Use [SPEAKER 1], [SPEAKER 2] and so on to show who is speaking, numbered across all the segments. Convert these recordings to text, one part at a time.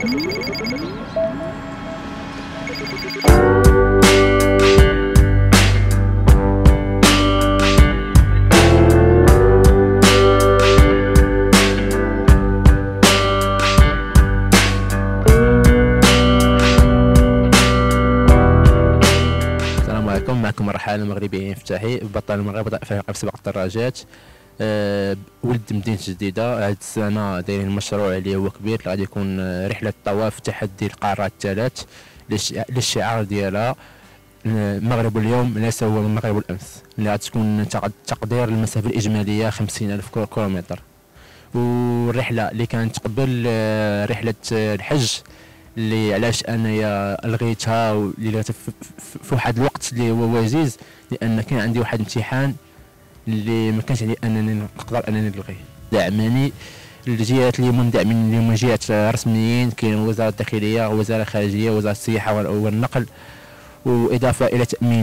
[SPEAKER 1] معكم الرحالة المغربي عين فتاحي بطل المغرب في سباق الدراجات. ولد مدينة جديدة. هاد السنة دايرين مشروع اللي هو كبير، غادي يكون رحلة طواف تحدي القارات الثلاث للشعار ديالها المغرب اليوم ليس هو المغرب الأمس، اللي غتكون تقدير المسافة الإجمالية 50,000 كيلومتر. والرحلة اللي كانت قبل رحلة الحج اللي علاش انايا الغيتها واللي في واحد الوقت اللي هو وجيز، لان كان عندي واحد الامتحان اللي ما كانش عندي انني نقدر انني نلغيه. دعمني الجهات اللي مندعمين اللي من جهات رسميين، كاين وزاره الداخليه، وزاره الخارجيه، وزاره السياحه والنقل، واضافه الى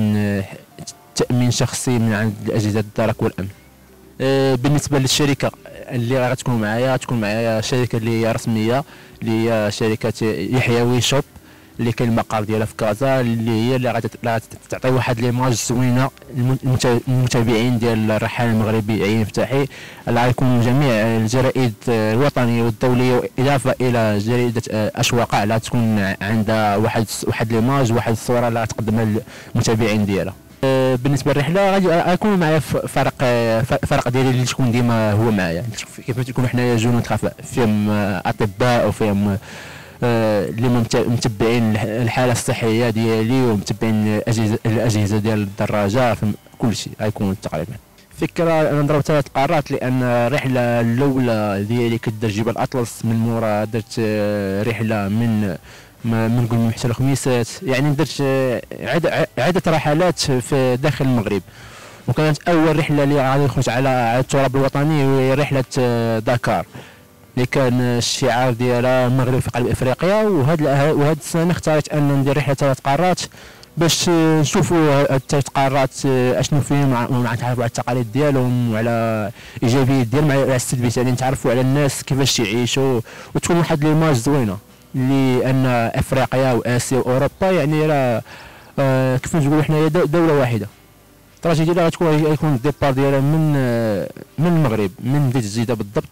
[SPEAKER 1] تامين شخصي من عند اجهزه الدرك والامن. بالنسبه للشركه اللي غتكون معايا شركه اللي هي رسميه، اللي هي شركه يحيوي شوب اللي كاين المقر ديالها في كازا، اللي غتعطي واحد ليماج زوينه للمتابعين ديال الرحال المغربي عين فتاحي، اللي غيكون جميع الجرائد الوطنيه والدوليه، اضافه الى جريده اشواق اللي غتكون عندها واحد ليماج، واحد الصوره اللي غتقدمها للمتابعين ديالها. بالنسبه للرحله غيكون معايا فرق ديالي اللي تكون ديما هو معايا، كيف تكون حنايا جنود خفاء فيهم اطباء وفيهم اللي متبعين الحاله الصحيه ديالي ومتبعين الاجهزه ديال الدراجه، كل شيء غيكون تقريبا. فكره انا ضربت 3 قارات، لان الرحله الاولى ديالي كدير جبل الاطلس، من مورا درت رحله من قلم حتى الخميسات، يعني درت عدة رحلات في داخل المغرب. وكانت اول رحله اللي غادي نخرج على التراب الوطني وهي رحله دكار، اللي كان الشعار ديالها المغرب في قلب افريقيا. وهاد السنه اختاريت ان ندير رحله 3 قارات باش نشوفوا هاد 3 قارات اشنو فيهم، ونتعرفوا على التقاليد ديالهم وعلى الايجابيات ديالهم وعلى السلبيات، يعني نتعرفوا على الناس كيفاش يعيشوا، وتكون واحد ليماج زوينه لان افريقيا واسيا واوروبا يعني راه كيف نقولوا حنايا دوله واحده. التراجي ديالها غيكون الديبار ديالها من المغرب، من مدينه جديده بالضبط.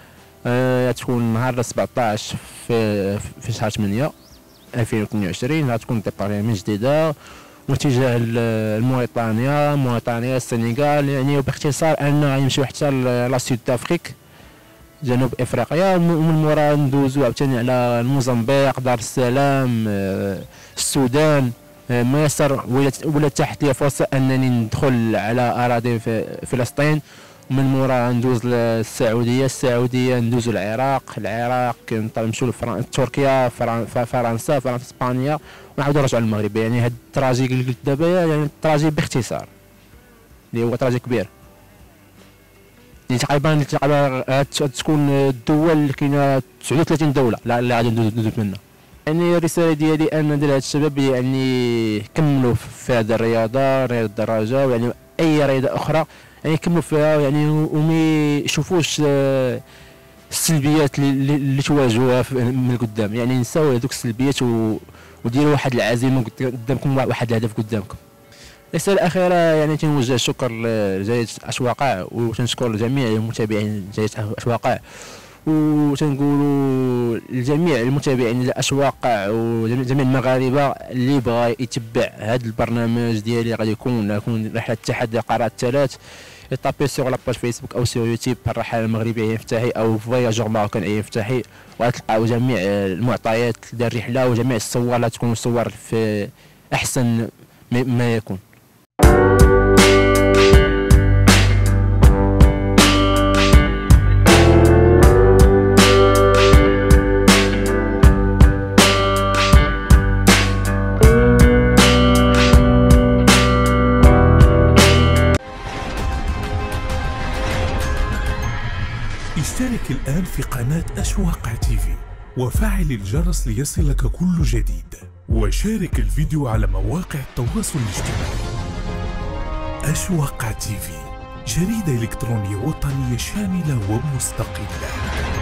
[SPEAKER 1] غتكون نهار 17 في شهر 8 2022، غتكون الديبار من جديده واتجاه موريتانيا السنغال، يعني وباختصار انه غيمشيو حتى لا سود افريك جنوب افريقيا، ومن مورا ندوزو عاوتاني على موزمبيق، دار السلام، السودان، مصر، ولا تحت لي فرصه انني ندخل على اراضي في فلسطين، ومن مورا ندوز للسعوديه، ندوزو العراق نمشيو لتركيا، فرنسا، اسبانيا، ونعاودو نرجعو للمغرب. يعني هاد التراجي اللي قلت دابا يعني التراجي باختصار اللي هو تراجي كبير، تقريبا تكون الدول اللي كاينه 39 دوله اللي غادي ندوز منها. يعني الرساله ديالي ان ندير هاد الشباب يعني كملوا في هذه رياضه الدراجه، ويعني اي رياضه اخرى يعني كملوا فيها، يعني وما يشوفوش السلبيات اللي تواجهوها من القدام، يعني نساو هذوك السلبيات وديروا واحد العزيمه قدامكم، واحد الهدف قدامكم. الرسالة الأخيرة يعني تنوجه الشكر لجريدة أشواق، وتنشكر جميع المتابعين جريدة أشواق، وتنقولوا لجميع المتابعين لأشواق وجميع المغاربة اللي بغى يتبع هذا البرنامج ديالي غادي يكون رحلة تحدي القارات الثلاث، يطابي سيغ لاباج فيسبوك أو سيغ يوتيوب الرحالة المغربي عين فتاحي أو فواياجور ماروكان عين فتاحي، وغتلقاو جميع المعطيات ديال الرحلة وجميع الصور اللي تكون صور في أحسن ما يكون.
[SPEAKER 2] اشترك الآن في قناة أشواق تيفي وفعل الجرس ليصلك كل جديد، وشارك الفيديو على مواقع التواصل الاجتماعي. أشواق تيفي، جريدة إلكترونية وطنية شاملة ومستقلة.